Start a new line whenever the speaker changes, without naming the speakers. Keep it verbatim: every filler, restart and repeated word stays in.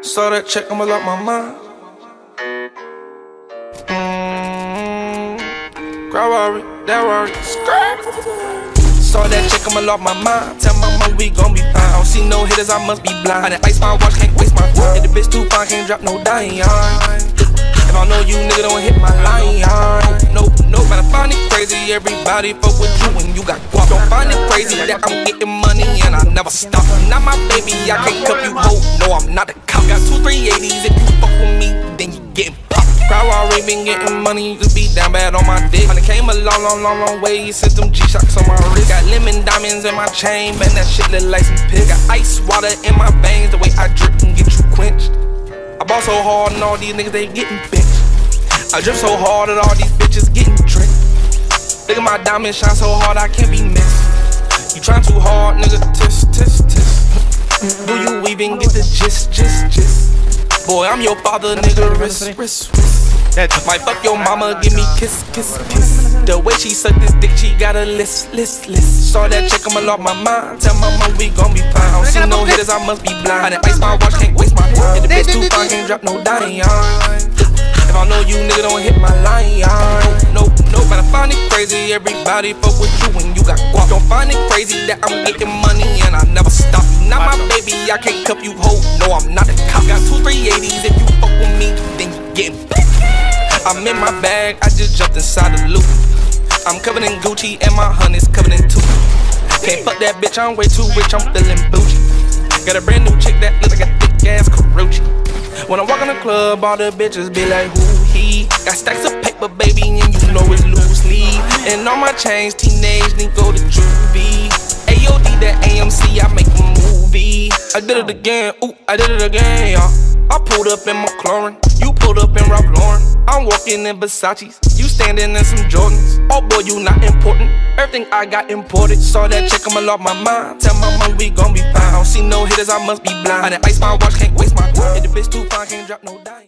Saw that check, I'ma lock my mind. Mmm, grab worry, that worry, scrap. Saw that check, I'ma lock my mind. Tell my mom we gon' be fine. I don't see no hitters, I must be blind. I done ice my watch, can't waste my time. If the bitch too fine, can't drop no dime. If I know you, nigga, don't hit my line. Nope, nope, man, I find it crazy. Everybody fuck with you when you got guap. Don't find it crazy that I'm getting money and I never stop. Not my baby, I can't cuff you, ho. No, I'm not a cop. Got two three eighties, if you fuck with me, then you getting popped. Crowd already been getting money, you could be down bad on my dick. When it came a long, long, long, long way, sent them G-Shocks on my wrist. Got lemon diamonds in my chain, man, that shit look like some piss. Got ice water in my veins, the way I drip can get you quenched. I ball so hard and all these niggas, they getting benched. I drip so hard that all these bitches getting tricked. Look at my diamonds shine so hard I can't be missed. You trying too hard, nigga, tisk, tisk, tisk. Do you even get the gist, gist, gist? Boy, I'm your father, nigga, wrist, wrist, wrist. Might fuck your mama, give me kiss, kiss, kiss. The way she suck this dick, she got a list, list, list. Saw that check, I'ma lock my mind. Tell my mom we gon' be fine. I don't see no hitters, I must be blind. I done ice my watch, can't waste my time. If the bitch too fine, can't drop no dime. If I know you, nigga, don't hit my line. Nope, nope, but I find it crazy. Everybody fuck with you when you got guap. Don't find it crazy that I'm getting money and I never stop. Not my baby, I can't cuff you, ho. No, I'm not a cop. Got two three eighties, if you fuck with me, then you getting back. I'm in my bag, I just jumped inside the loop. I'm covered in Gucci and my honey's covered in too. Can't fuck that bitch, I'm way too rich, I'm feeling bougie. Got a brand new chick that look like a thick ass Karuchi. When I walk in the club, all the bitches be like, who he? Got stacks of paper, baby, and you know it's loose leaf. And all my chains, teenage, then go to juvie. A O D, that A M C, I make a movie. I did it again, ooh, I did it again, y'all. I pulled up in McLaren, you pulled up in Ralph Lauren. I'm walking in Versace's, you standing in some Jordans. Oh boy, you not important, everything I got imported. Saw that check, I'ma lock my mind. Tell my mom we gon' be fine. I don't see no hitters, I must be blind. I done ice my watch, can't waste my time. If the bitch too fine, can't drop no dime.